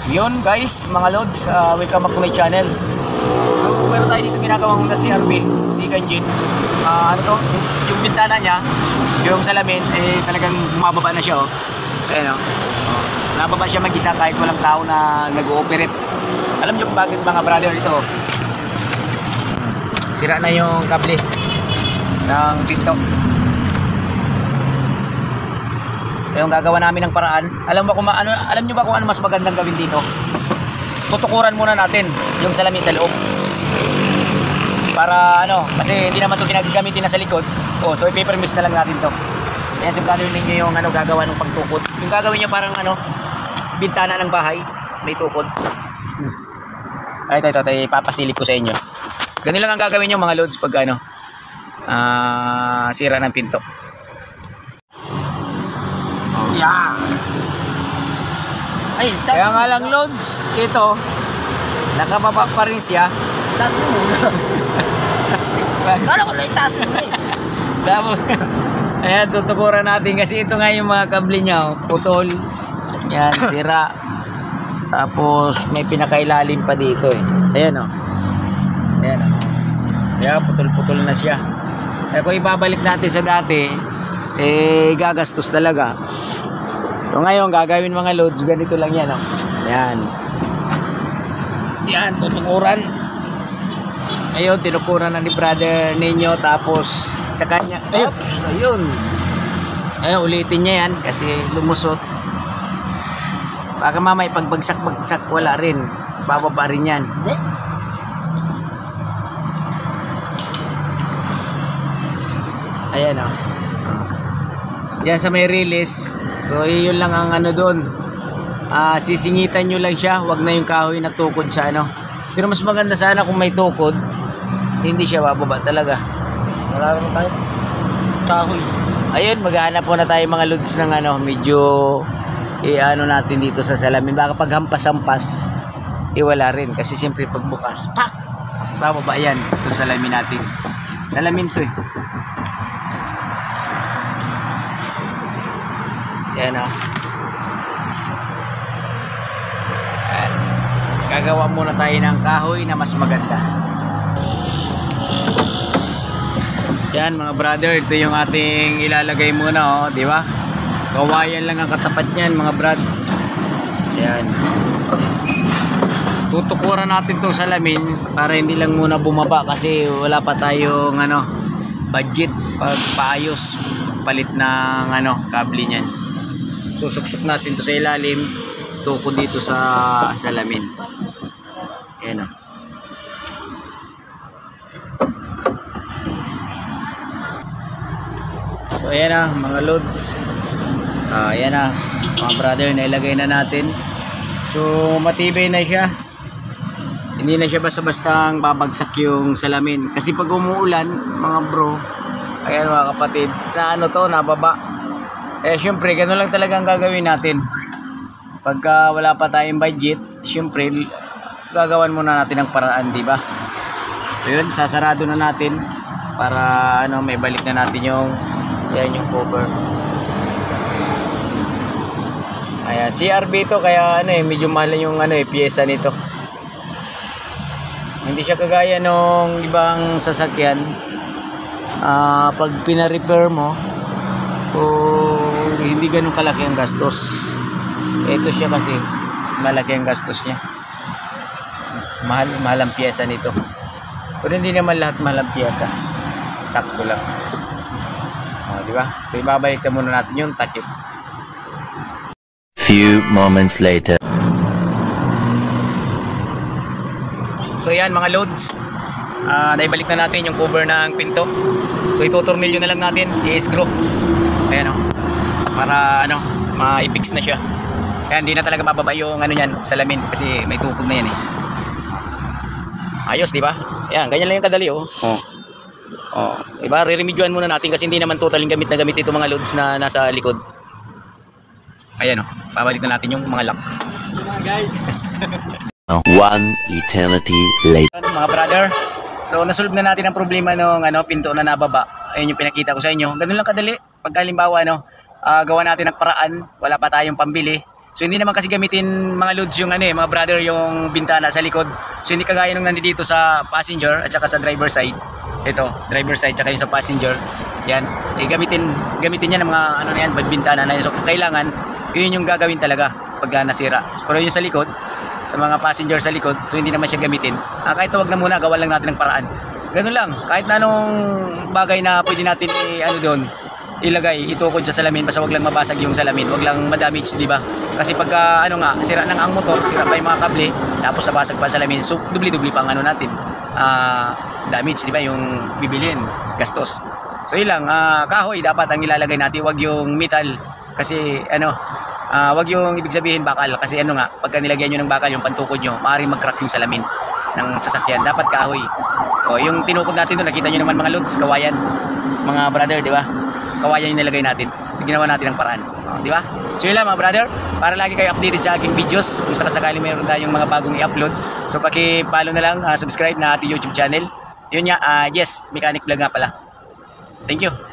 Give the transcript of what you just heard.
Yun guys, mga lods, welcome back to my channel. So meron tayo dito ginagawang Honda CR-V, second gen. Ano to, yung bintana niya, yung salamin, talagang bumababa na siya, oh. Ayan, oh. Nababa siya mag-isa kahit walang tao na nag-ooperate. Alam niyo kung bakit, mga brother, ito. Sira na yung kable ng pinto. Yung gagawa namin ng paraan. Alam niyo ba kung ano mas magandang gawin dito? Tutukuran muna natin yung salamin sa loob. Para kasi hindi naman 'to ginagamitin na sa likod. So i-paper mist na lang natin 'to. Ayan, simplado ninyo yung gagawa ng pagtukod. Yung gagawin niya parang bintana ng bahay, may tukod. Ito ipapasilip ko sa inyo. Ganun lang ang gagawin niyo, mga loads, pag sira ng pinto. Yeah. Ay, kaya nga lang, loads, ito nakababa pa rin siya. Tas mo muna. Kala ko may tas mo Tapos ayan, tutukuran natin kasi ito nga yung mga kable niya, putol. Yan, sira. Tapos may pinakailalim pa dito, Ayan, Ayan, Kaya putol-putol na siya. Kaya kung ibabalik natin sa dati, gagastos talaga. So ngayon, gagawin mga loads, ganito lang yan, Ayan. Yan, tutukuran. Ayun, tinukuran na ni brother ninyo. Tapos, tsaka niya, ayun. Ayun, ulitin niya yan kasi lumusot. Baka mamay pagbagsak-bagsak, wala rin. Bababa rin yan. Ayan, diyan sa may release. So yun lang ang doon. Sisingitan nyo lang siya. Wag na yung kahoy na tukod sa Pero mas maganda sana kung may tukod, hindi siya bababa talaga. Wala naman tayo kahoy. Ayun, maghahanap po na tayo mga loads ng medyo natin dito sa salamin. Baka pag hampas-hampas, wala rin. Kasi siyempre pagbukas, pak! Bababa yan. Itong salamin natin. Salamin to Yan Gagawa muna tayo ng kahoy na mas maganda. Yan mga brother, ito yung ating ilalagay muna, di ba? Kawayan lang ang katapat niyan, mga brad. Yan. Tutukuran natin 'tong salamin para hindi lang muna bumaba kasi wala pa tayong budget pagpaayos, palit ng kable niyan. Susuksok natin 'to sa ilalim, tukod dito sa salamin. Ayan So ayan mga loads. Ayan mga brother, nailagay na natin. So matibay na siya. Hindi na siya basta-bastang babagsak yung salamin. Kasi pag umuulan, mga bro, ayan mga kapatid, na nababa. Syempre, gano'n lang talagang gagawin natin. Pagka wala pa tayong budget, syempre, gagawan muna natin ng paraan, di ba? So yun, sasarado na natin para may balik na natin yung cover. Ayan, CR-V to, kaya medyo mahal yung piyesa nito. Hindi siya kagaya nung ibang sasakyan. Pag pina-repair mo, hindi ganun kalaki ang gastos. Ito siya kasi malaki ang gastos niya. Mahal ang piyesa nito. Pero hindi naman lahat mahal ang piyesa. Sakto lang. Di ba? So ibabalik na muna natin yung takip. Few moments later. So yan mga loads. Naibalik na natin yung cover ng pinto. So itutornilyo na lang natin, i-screw. Ayan para ma-fix na siya. Kaya hindi na talaga mababa yung niyan, salamin kasi may tukod na yan Ayos, di ba? Ayan, ganyan lang yung kadali diba? Re-remedyoan muna natin kasi hindi naman totaling gamit na gamit ito mga loads na nasa likod. Ayan babalik na natin yung mga lock. Guys. One eternity later. Mga brother, so nasolve na natin ang problema ng pinto na nababa. Ayun yung pinakita ko sa inyo. Ganun lang kadali. Pagka halimbawa gawa natin ng paraan, wala pa tayong pambili. So hindi naman kasi gamitin mga loads yung mga brother, yung bintana sa likod. So hindi kagaya nung nandito sa passenger at saka sa driver side. Ito, driver side tsaka yung sa passenger. Yan. Gamitin niya ng mga na yan, bintana na yan. So kailangan yun yung gagawin talaga pag nasira. Pero yung sa likod, sa mga passenger sa likod, so hindi naman siya gamitin. Kahit wag na muna, gawan lang natin ng paraan. Ganun lang, kahit na anong bagay na pwede natin doon, ilagay, itukod sa salamin, basta wag lang mabasag yung salamin, wag lang madamage, di ba? Kasi pagka sira nang ang motor, sira pa yung mga kable, tapos nabasag pa salamin, so dubli-dubli pa ang natin, damage, di ba? Yung bibilhin, gastos. So yun lang, kahoy dapat ang ilalagay natin, wag yung metal, kasi wag yung ibig sabihin bakal, kasi pagka nilagyan nyo ng bakal yung pantukod nyo, maaaring mag-crack yung salamin ng sasakyan. Dapat kahoy. O yung tinukod natin doon, nakita nyo naman mga loads, kawayan, mga brother, di ba? Kawayan yung nilagay natin. So ginawa natin ang paraan, di ba? So yun lang mga brother, para lagi kayo updated sa aking videos, kung sakasakali mayroon tayong mga bagong i-upload, so paki-follow na lang, subscribe na ating YouTube channel. Yun nga, yes, Mechanic Vlog nga pala. Thank you.